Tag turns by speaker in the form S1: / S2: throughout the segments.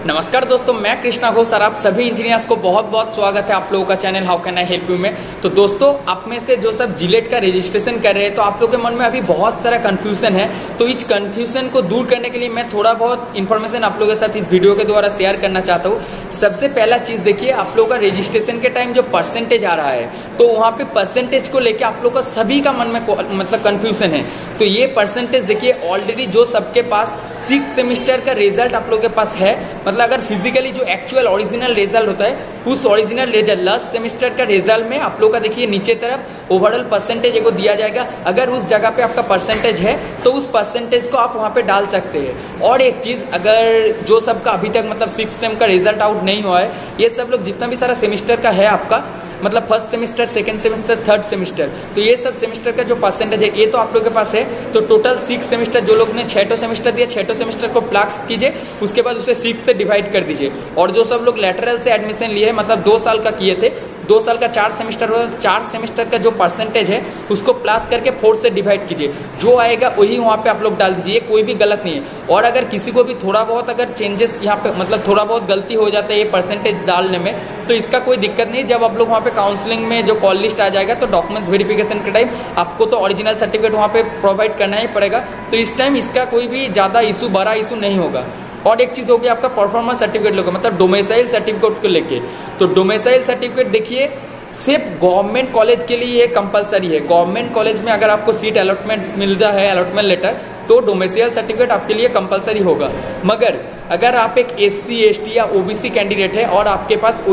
S1: नमस्कार दोस्तों, मैं कृष्णा घोष और आप सभी इंजीनियर्स को बहुत बहुत स्वागत है आप लोगों का channel how can I help you में। तो दोस्तों, आप में से जो सब जिलेट का रजिस्ट्रेशन कर रहे हैं तो आप लोगों के मन में अभी बहुत सारा कंफ्यूजन है। तो इस कंफ्यूजन को दूर करने के लिए मैं थोड़ा बहुत इन्फॉर्मेशन आप लोगों के साथ इस वीडियो के द्वारा शेयर करना चाहता हूँ। सबसे पहला चीज देखिए, आप लोगों का रजिस्ट्रेशन के टाइम जो परसेंटेज आ रहा है तो वहाँ पे परसेंटेज को लेकर आप लोग का सभी का मन में मतलब कंफ्यूजन है। तो ये परसेंटेज देखिए, ऑलरेडी जो सबके पास 6 सेमेस्टर का रिजल्ट आप लोगों के पास है, मतलब अगर फिजिकली जो एक्चुअल ओरिजिनल रिजल्ट होता है उस ओरिजिनल रिजल्ट लास्ट सेमेस्टर का रिजल्ट में आप लोग का देखिए नीचे तरफ ओवरऑल परसेंटेज को दिया जाएगा। अगर उस जगह पे आपका परसेंटेज है तो उस परसेंटेज को आप वहां पे डाल सकते हैं। और एक चीज, अगर जो सबका अभी तक मतलब 6 सेम का रिजल्ट आउट नहीं हुआ है, ये सब लोग जितना भी सारा सेमेस्टर का है आपका, मतलब first semester, second semester, third semester, तो ये सब सेमेस्टर का जो परसेंटेज है ये तो आप लोगों के पास है। तो टोटल 6 सेमेस्टर जो लोग ने 6 सेमेस्टर दिया, 6 सेमेस्टर को प्लस कीजिए, उसके बाद उसे 6 से डिवाइड कर दीजिए। और जो सब लोग लेटरल से एडमिशन लिए, मतलब 2 साल का किए थे, 2 साल का 4 सेमेस्टर हो, 4 सेमेस्टर का जो परसेंटेज है उसको प्लस करके 4 से डिवाइड कीजिए। जो आएगा वही वहाँ पे आप लोग डाल दीजिए, कोई भी गलत नहीं है। और अगर किसी को भी थोड़ा बहुत अगर चेंजेस यहाँ पे मतलब थोड़ा बहुत गलती हो जाता है ये परसेंटेज डालने में, तो इसका कोई दिक्कत नहीं। जब आप लोग वहाँ पे काउंसलिंग में जो कॉल लिस्ट आ जाएगा तो डॉक्यूमेंट्स वेरिफिकेशन के टाइम आपको तो ओरिजिनल सर्टिफिकेट वहाँ पे प्रोवाइड करना ही पड़ेगा। तो इस टाइम इसका कोई भी ज्यादा इशू, बड़ा इशू नहीं होगा। और एक चीज होगी आपका परफॉर्मेंस सर्टिफिकेट लेकर, मतलब डोमिसाइल सर्टिफिकेट को लेके। तो डोमिसाइल सर्टिफिकेट देखिए, सिर्फ गवर्नमेंट कॉलेज के लिए ये कंपलसरी है। गवर्नमेंट कॉलेज में अगर आपको सीट अलॉटमेंट मिलता है, अलॉटमेंट लेटर, तो डोमिसाइल सर्टिफिकेट आपके लिए कंपलसरी होगा। मगर अगर आप एक SC ST या OBC कैंडिडेट है और आपके पास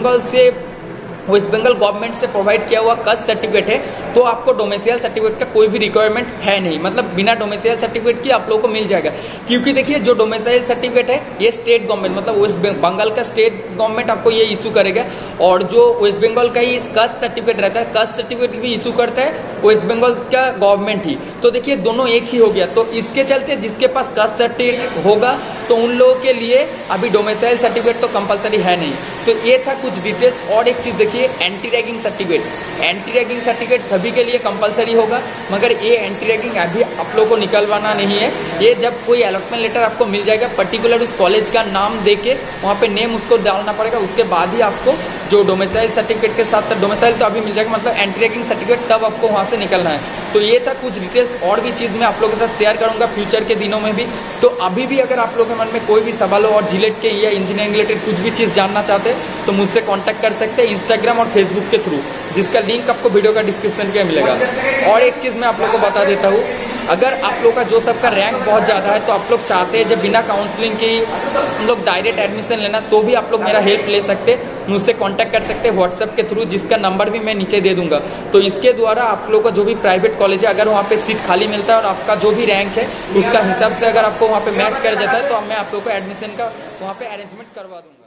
S1: वेस्ट बंगाल गवर्नमेंट से प्रोवाइड किया हुआ कास्ट सर्टिफिकेट है, तो आपको डोमिसाइल सर्टिफिकेट का कोई भी रिक्वायरमेंट है नहीं। मतलब बिना डोमिसाइल सर्टिफिकेट की आप लोगों को मिल जाएगा। क्योंकि देखिए, जो डोमिसाइल सर्टिफिकेट है ये स्टेट गवर्नमेंट, मतलब वेस्ट बंगाल का स्टेट गवर्नमेंट आपको ये इशू करेगा। और जो वेस्ट बंगाल का ही कास्ट सर्टिफिकेट रहता है, कास्ट सर्टिफिकेट भी इशू करता है वेस्ट बंगाल का गवर्नमेंट ही। तो देखिए, दोनों एक ही हो गया। तो इसके चलते जिसके पास कास्ट सर्टिफिकेट होगा तो उन लोगों के लिए अभी डोमिसाइल सर्टिफिकेट तो कंपलसरी है नहीं। तो ये था कुछ डिटेल्स। और एक चीज देखिए, anti ragging certificate, anti ragging certificate सभी के लिए कंपलसरी होगा। मगर ये एंटी रैगिंग अभी आप लोगों को निकलवाना नहीं है। ये जब कोई अलॉटमेंट लेटर आपको मिल जाएगा, पर्टिकुलर उस कॉलेज का नाम देके वहाँ पे नेम उसको डालना पड़ेगा, उसके बाद ही आपको जो डोमिसाइल सर्टिफिकेट के साथ डोमिसाइल तो अभी मिल जाएगा, मतलब एंटी रैगिंग सर्टिफिकेट तब आपको वहाँ से निकलना है। तो ये था कुछ डिटेल्स। और भी चीज़ मैं आप लोगों के साथ शेयर करूंगा फ्यूचर के दिनों में भी। तो अभी भी अगर आप लोगों के मन में कोई भी सवाल हो और जिलेट के या इंजीनियरिंग रिलेटेड कुछ भी चीज़ जानना चाहते हैं तो मुझसे कांटेक्ट कर सकते हैं इंस्टाग्राम और फेसबुक के थ्रू, जिसका लिंक आपको वीडियो का डिस्क्रिप्शन में मिलेगा। और एक चीज़ मैं आप लोगों को बता देता हूँ, अगर आप लोग का जो सबका रैंक बहुत ज़्यादा है तो आप लोग चाहते हैं जब बिना काउंसलिंग की हम लोग डायरेक्ट एडमिशन लेना, तो भी आप लोग मेरा हेल्प ले सकते हैं, मुझसे कांटेक्ट कर सकते हैं व्हाट्सएप के थ्रू, जिसका नंबर भी मैं नीचे दे दूंगा। तो इसके द्वारा आप लोग का जो भी प्राइवेट कॉलेज है, अगर वहाँ पे सीट खाली मिलता है और आपका जो भी रैंक है उसका हिसाब से अगर आपको वहाँ पे मैच कर जाता है तो मैं आप लोग को एडमिशन का वहाँ पे अरेंजमेंट करवा दूंगा।